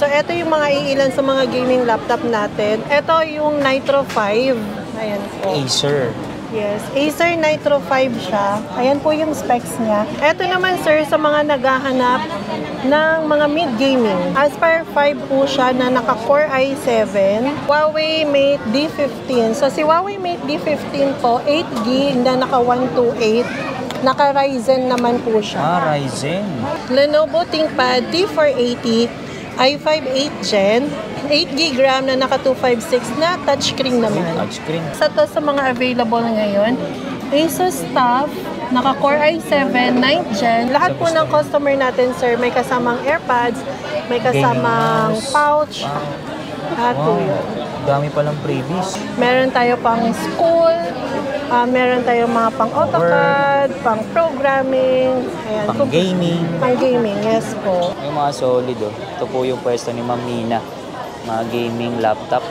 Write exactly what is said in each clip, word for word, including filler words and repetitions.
So, ito yung mga iilan sa mga gaming laptop natin. Ito yung Nitro five. Ayan po. Acer. Yes, Acer Nitro five siya. Ayan po yung specs niya. Ito naman sir, sa mga naghahanap ng mga mid-gaming. Aspire five po siya na naka-Core i seven. Huawei Mate D fifteen. So si Huawei Mate D fifteen po, eight gig na naka one twenty-eight. Naka-Ryzen naman po siya. Ah, Ryzen. Lenovo ThinkPad T four eighty. i five eight gen, eight gig RAM na naka two fifty-six na touchscreen naman. Touchscreen. Sa to sa mga available ngayon, Asus TUF, naka Core i seven, ninth gen. Lahat po ng customer natin, sir, may kasamang AirPods, may kasamang pouch. Lahat po yun. Dami palang previous. Meron tayo pang school, uh, meron tayo mga pang AutoCAD, pang programming, ayan, Pang gaming. Pang gaming, yes po. Yung mga solid oh. Ito po yung pwesto ni Ma'am Nina. Mga gaming laptop.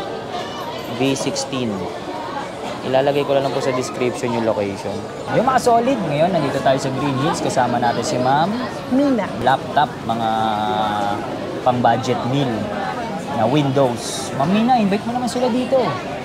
V sixteen. Ilalagay ko lang po sa description yung location. Yung mga solid, ngayon nandito tayo sa Green Hills. Kasama natin si Ma'am Nina. Laptop, mga pang budget meal na Windows. Ma'am Nina, invite mo naman sila dito.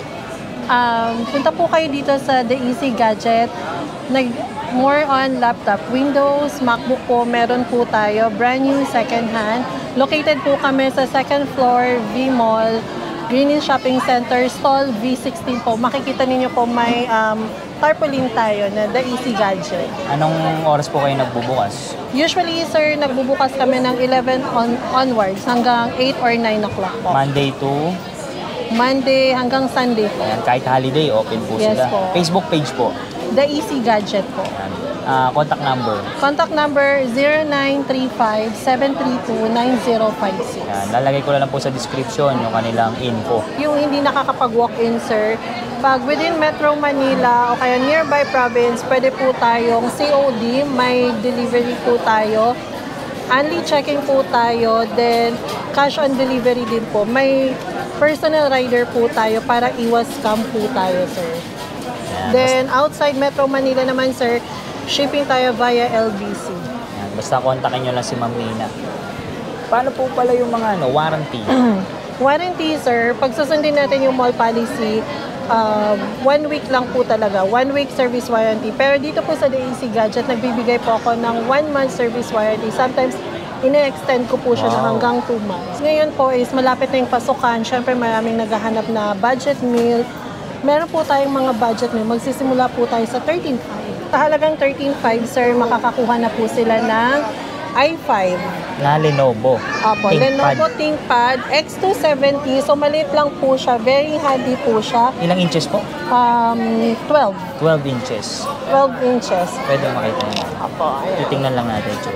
Um, punta po kayo dito sa The Easy Gadget. Nag more on laptop, Windows, MacBook po, meron po tayo, brand new, second hand. Located po kami sa second floor, V-Mall, Green Hills Shopping Center, stall V sixteen po. Makikita ninyo po may um, tarpaulin tayo na The Easy Gadget. Anong oras po kayo nagbubukas? Usually, sir, nagbubukas kami ng eleven on onwards hanggang eight or nine o'clock po. Monday to? Monday hanggang Sunday po. Ayan, kahit holiday, open po Yes sila. po. Facebook page po. The Easy Gadget po. Uh, contact number. Contact number zero nine three five, seven three two, nine zero five six. Yan, lalagay ko na lang po sa description yung kanilang info. Yung hindi nakakapag-walk-in, sir, pag within Metro Manila o kaya nearby province, pwede po tayong C O D, may delivery po tayo. Only checking po tayo, then cash on delivery din po. May personal rider po tayo para iwas scam po tayo, sir. Yan, Then outside Metro Manila naman, sir, shipping tayo via L B C. Yan, basta kontakin nyo lang si Ma'am Nina. Paano po pala yung mga ano, warranty? Warranty, sir, pag susundin natin yung mall policy, uh, one week lang po talaga. One week service warranty. Pero dito po sa The Easy Gadget, nagbibigay po ako ng one month service warranty. Sometimes, ine-extend ko po siya Wow. na hanggang two months. Ngayon po is malapit na yung pasukan. Siyempre, maraming naghahanap na budget meal. Meron po tayong mga budget meal. Magsisimula po tayo sa thirteen five. Sa halagang thirteen five, sir, makakakuha na po sila ng i five. Na Lenovo. Opo, ThinkPad. Lenovo ThinkPad X two seventy. So, maliit lang po siya. Very handy po siya. Ilang inches po? Um, twelve. twelve inches. twelve inches. Pwede makita nyo. Opo, ayan. Titingnan lang natin ito.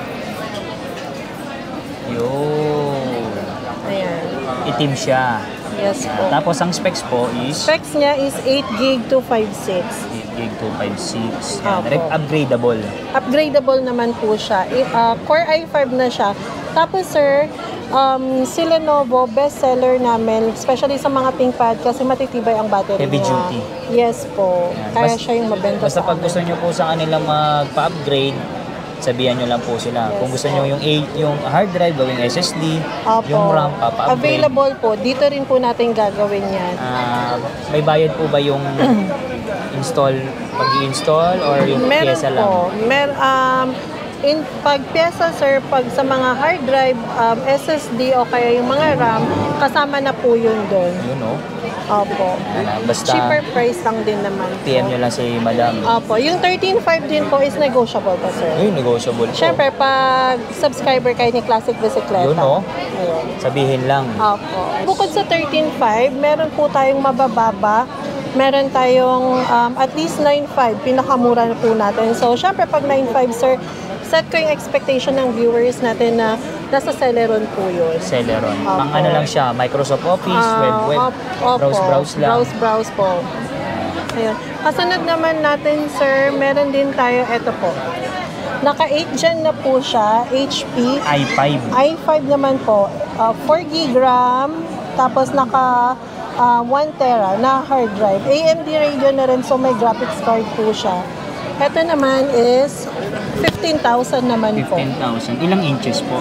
Yun. Ayan. Itim siya. Yes po. Tapos ang specs po is Specs niya is eight gig two fifty-six. eight gig two fifty-six. Apo. Yan. Upgradable. Upgradable naman po siya. I- uh, Core i five na siya. Tapos sir, um, si Lenovo, best seller namin, especially sa mga ThinkPad kasi matitibay ang battery Heavy niya. duty. Yes po. Yan. Kaya Bas- siya yung mabenta Basta sa pag amin. gusto nyo po sa kanila magpa-upgrade, sabihan nyo lang po sila. Yes Kung gusto po. nyo yung, eight, yung hard drive, gawing S S D, Opo. yung RAM, papa-upgrade. Available po. Dito rin po natin gagawin yan. Ah, may bayad po ba yung install, pag-i-install or yung Meron pyesa lang? po. Mer um, in pag pyesa sir, pag sa mga hard drive, um, S S D o kaya yung mga RAM, kasama na po yun doon. Yun o. Opo. Yan, basta Cheaper price lang din naman po. P M nyo lang si Madam. Opo. Yung thirteen five din po is negotiable pa sir. Ayun, negotiable po. Siyempre, pag subscriber kayo ni Classic Bicicleta. Yun o. Ayun. Sabihin lang. Opo. Bukod sa thirteen five, meron po tayong mabababa. Meron tayong um, at least nine five, pinakamura na po natin. So, syempre pag nine five, sir, set ko yung expectation ng viewers natin na nasa Celeron po yun. Celeron. Opo. Pang ano lang siya, Microsoft Office, Ah, web, web, op- opo. browse-browse lang. Browse-browse po. Ayun. Kasunod naman natin, sir, meron din tayo, eto po. Naka eight gen na po siya, H P. i five. i five naman po, uh, four gig RAM, tapos naka uh, one tera na hard drive. A M D Radeon na rin, so may graphics card po siya. Ito naman is fifteen thousand naman po. fifteen thousand. Ilang inches po?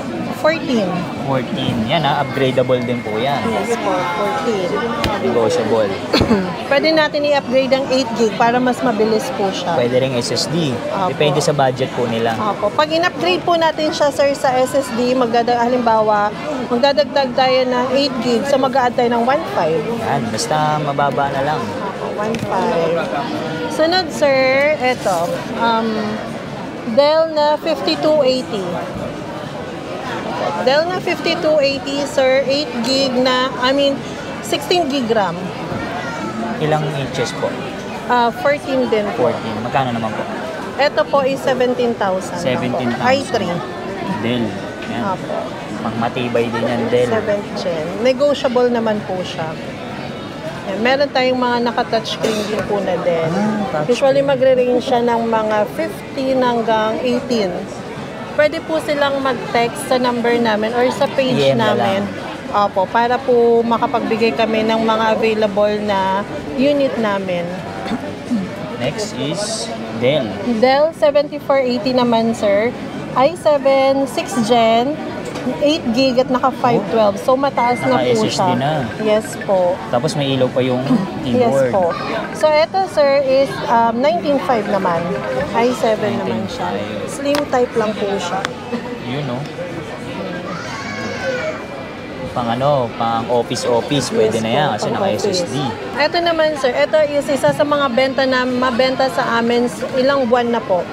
fourteen. fourteen. Yan ha, upgradable din po yan. Yes po, fourteen. Negotiable. Pwede natin i-upgrade ang eight gig para mas mabilis po siya. Pwede ring S S D. Opo. Depende sa budget po nila. Opo. Pag in-upgrade po natin siya, sir, sa S S D, magdadag, halimbawa, magdadagdag tayo ng eight gig, so mag-a-add tayo ng one point five. Yan, basta mababa na lang. Opo, one point five. Sunod, sir, eto, um, Dell na fifty-two eighty. Dell na fifty-two eighty, sir, eight gig na, I mean, sixteen gig RAM. Ilang inches po? Uh, fourteen din po. fourteen. Magkano naman po? Ito po is seventeen thousand. seventeen thousand. i three. Dell. Yan. Opo. Pang matibay din yan, Dell. seventh gen. Negotiable naman po siya. Yan. Meron tayong mga naka-touchscreen din po na din. Ah, Usually magre-range siya ng mga fifteen hanggang eighteen. Pwede po silang mag-text sa number namin or sa page P M na namin. lang. Opo, para po makapagbigay kami ng mga available na unit namin. Next is Dell. Dell seventy-four eighty naman, sir. i seven, sixth gen, eight gig at naka five twelve. So mataas na po Naka-S S D siya. na. Yes po. Tapos may ilaw pa yung Yes keyboard. po. So ito, sir, is um, nineteen five naman. i seven naman siya. Slim type lang po siya. Yun, no? Pang ano, pang office-office, pwede Yes na yan po, kasi pang naka-S S D. office. Ito naman, sir. Ito is isa sa mga benta na mabenta sa amin s- ilang buwan na po.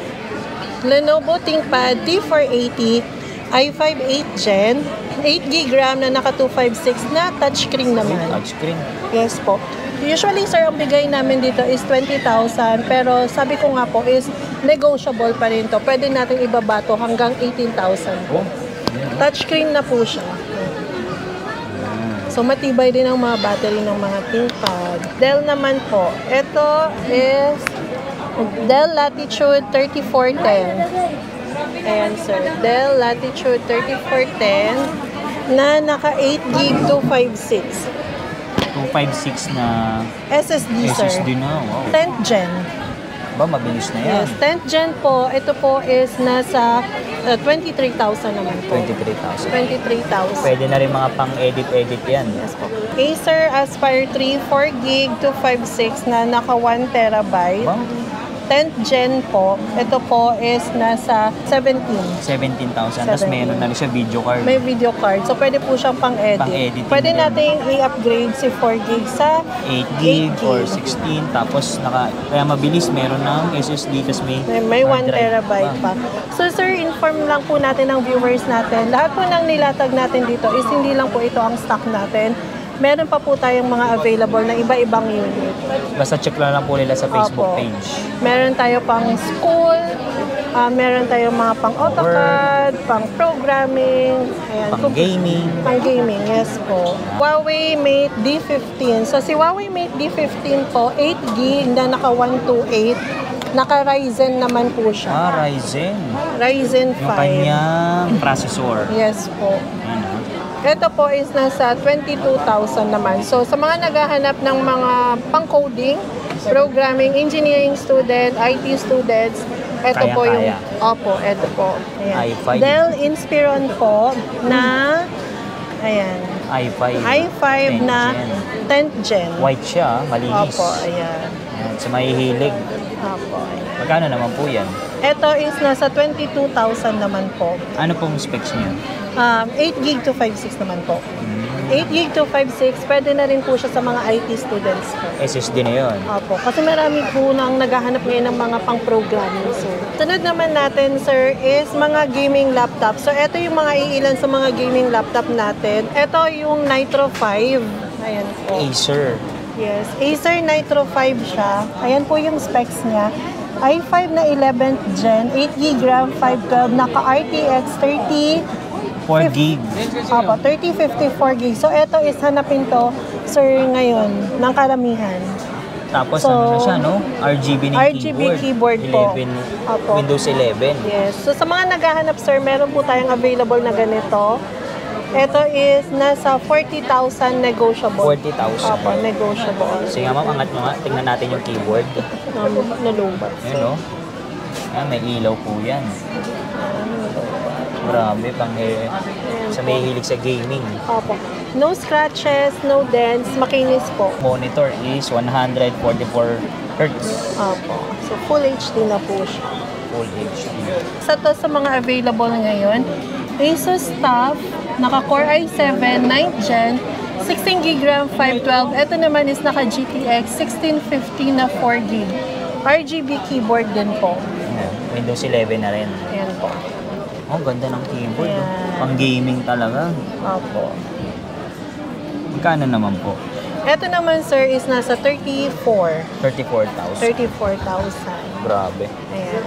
Lenovo ThinkPad T four eighty, i five eighth gen, eight gig RAM na naka two fifty-six na touchscreen naman. Touchscreen. Yes po. Usually, sir, ang bigay namin dito is twenty thousand, pero sabi ko nga po is negotiable pa rin to. Pwede natin ibaba to hanggang eighteen thousand. Oh. Touchscreen na po siya. So, matibay din ang mga battery ng mga ThinkPad. Dell naman po. Ito is Dell Latitude thirty-four ten. Ayan, sir. Dell Latitude thirty-four ten na naka eight gig two fifty-six. two fifty-six na S S D, sir. S S D na. Wow. tenth gen. Ba, mabilis na yan. Yes, tenth gen po. Ito po is nasa uh, twenty-three thousand naman po. twenty-three thousand. twenty-three thousand. Pwede na rin mga pang-edit-edit yan. Yes po. Acer Aspire three four gig two fifty-six na naka one terabyte. Ba? tenth gen po. Ito po is nasa seventeen. seventeen thousand. Tapos seventeen. meron na rin siya video card. May video card. So, pwede po siyang pang-edit. Pang-editing Pwede din. natin i-upgrade si four gig sa eight gig eight or gig. sixteen. Tapos naka, kaya mabilis. Meron ng S S D. Tapos may, May, may hard one drive terabyte pa. So, sir, inform lang po natin ng viewers natin. Lahat po ng nilatag natin dito is hindi lang po ito ang stock natin. Meron pa po tayong mga available na iba-ibang unit. Basta check lang lang po nila sa Facebook Opo. page. Meron tayo pang school, ah, meron tayong mga pang AutoCAD, pang programming, ayan, Pang gaming. pang gaming, yes po. Huawei Mate D fifteen. So si Huawei Mate D fifteen po, eight gig na naka one twenty-eight. Naka Ryzen naman po siya. Ah, Ryzen. Ryzen Yung five. kanyang processor. Yes po. Yan ah. Ito po is nasa twenty-two thousand naman. So, sa mga naghahanap ng mga pang-coding, programming, engineering student, I T students, ito po yung... Kaya-kaya. Opo, ito po. Ayan. i five. Dell Inspiron po na... Ayan. i five. i five na gen. tenth gen. White siya, malinis. Opo, ayan. Yan, sa mahihilig. Opo, ayan. Magkano naman po yan? Ito is nasa twenty-two thousand naman po. Ano pong specs niya? Um, eight gig to five six naman po. eight gig to five six, pwede na rin po siya sa mga I T students po. S S D na yun. Opo, kasi marami po nang naghahanap ngayon ng mga pang-programming. So, sunod naman natin, sir, is mga gaming laptop. So, ito yung mga iilan sa mga gaming laptop natin. Ito yung Nitro five. Ayan po. Acer. Yes, Acer Nitro five siya. Ayan po yung specs niya. i five na eleventh gen, eight gig RAM, five twelve, naka R T X thirty, four gig. Opo, thirty fifty-four gig. So, ito is hanapin to, sir, ngayon, ng karamihan. Tapos So, ano na siya, no? R G B ng R G B keyboard. keyboard po. eleven, Opo. Windows eleven. Yes. So, sa mga naghahanap, sir, meron po tayong available na ganito. Ito is nasa forty thousand negotiable. forty thousand. Opo, negotiable. Sige nga ma'am, angat nyo nga. Tingnan natin yung keyboard. Um, nalubat. Yun, no? Ayan, may ilaw po yan. Grabe, pang eh, sa may hilig sa gaming. Opo. No scratches, no dents, makinis po. Monitor is one forty-four hertz. Opo. So, full H D na po siya. Full H D. Sa to sa mga available ngayon, Asus TUF, naka-Core i seven, ninth gen, sixteen gig RAM, five twelve. Ito naman is naka-G T X sixteen fifty na four gig. R G B keyboard din po. Ayan, Windows eleven na rin. Ayan po. Oh, ganda ng keyboard. Ayan. Oh. Pang gaming talaga. Opo. Magkano naman po? Ito naman, sir, is nasa thirty-four. thirty-four thousand. thirty-four thousand. Grabe. Ayan.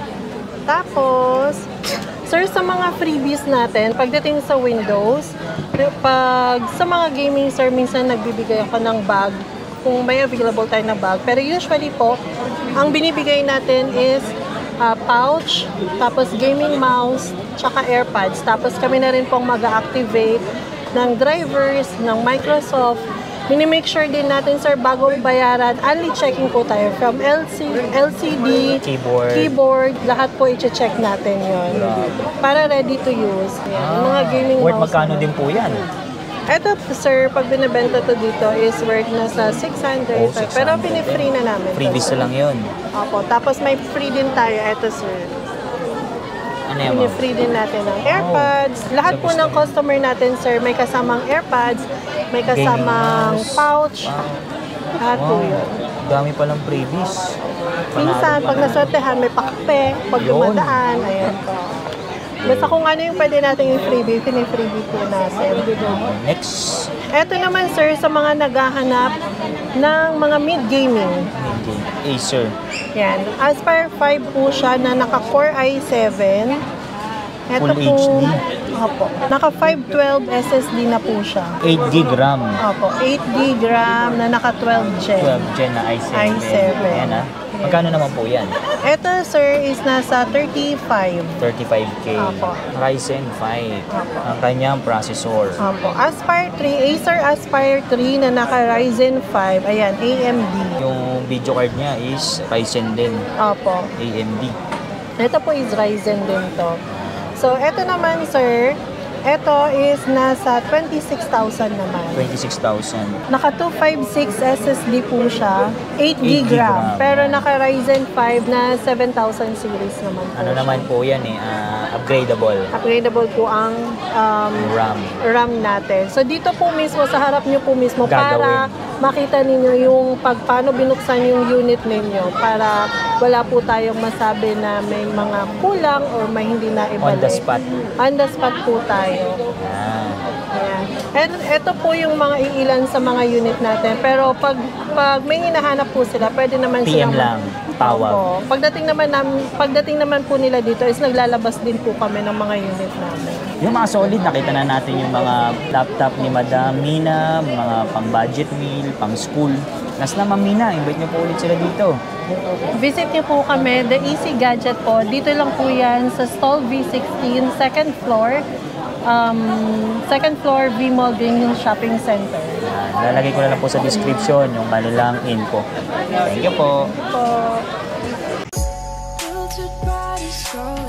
Tapos, sir, sa mga freebies natin, pagdating sa Windows, pag sa mga gaming, sir, minsan nagbibigay ako ng bag kung may available tayo na bag. Pero usually po, ang binibigay natin is uh, pouch, tapos gaming mouse, tsaka AirPods. Tapos kami na rin pong mag-activate ng drivers, ng Microsoft. Minimake sure din natin, sir, bago bayaran, only checking po tayo from L C, L C D, Keyboard. keyboard, lahat po i-check natin yon para ready to use. Yan, yung mga gaming Worth mouse. magkano naman. din po yan? Ito, sir, pag binibenta to dito is worth na sa six hundred. Oh, six hundred. Pero pinifree na namin. to, Freebies sir. na lang yun. Opo. Tapos may free din tayo. Ito, sir. Ano yan, ma'am? Pinifree din natin ng AirPods. Lahat So, po gusto ng mo. customer natin, sir, may kasamang AirPods, may kasamang mouse. pouch. Wow. Lahat po Wow. yun. Dami palang freebies. Minsan, Panalo pag pa. nasortehan, may pakpe. Pag Yun. dumadaan, ayan po. Basta kung ano yung pwede natin yung freebie, pinifreebie po natin. Next. Ito naman, sir, sa mga naghahanap ng mga mid-gaming. Acer. Yan. Aspire five po siya na naka-Core i seven. Ito Full po, H D. Opo. Naka five twelve S S D na po siya. eight gig RAM. Opo. eight gig RAM na naka twelve gen. twelve gen na i seven. i seven. Ayan ah. Magkano naman po yan? Ito, sir, is nasa thirty-five. thirty-five K. Apo. Ryzen five. Apo. Ang kanyang processor. Opo. Aspire three, Acer Aspire three na naka Ryzen five. Ayan, A M D. Yung video card niya is Ryzen din. Opo. A M D. Ito po is Ryzen din to. So, ito naman, sir, ito is nasa twenty-six thousand naman. twenty-six thousand. Naka two fifty-six S S D po siya, eight gig gig RAM. RAM. Pero naka Ryzen five na seven thousand series naman po Ano siya. naman po yan eh, ah, upgradable. Upgradable po ang um, RAM. RAM natin. So dito po mismo, sa harap nyo po mismo, para Gagawin. makita ninyo yung pag paano binuksan yung unit ninyo para wala po tayong masabi na may mga kulang or may hindi na ibalik. On the spot. On the spot po tayo. Yan. Ayan. And ito po yung mga iilan sa mga unit natin. Pero pag pag may hinahanap po sila, pwede naman P M silang lang. Tawag. Opo. Pagdating naman nam, pagdating naman po nila dito is naglalabas din po kami ng mga unit namin. Yung mga solid, nakita na natin yung mga laptop ni Madam Mina, mga pang budget meal, pang school. Nas na, Ma'am Mina, invite niyo po ulit sila dito. Visit niyo po kami, The Easy Gadget po. Dito lang po yan sa Stall V sixteen, second floor. Um, second floor, V-Mall Green Hills Shopping Center. Yan. Lalagay ko na lang po sa description yung ano lang info. Thank you po. Po. Filtered body scroll